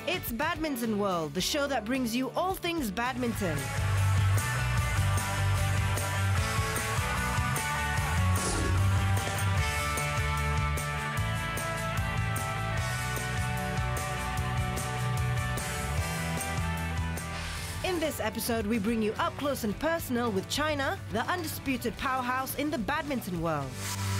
It's Badminton World, the show that brings you all things badminton. In this episode, we bring you up close and personal with China, the undisputed powerhouse in the badminton world.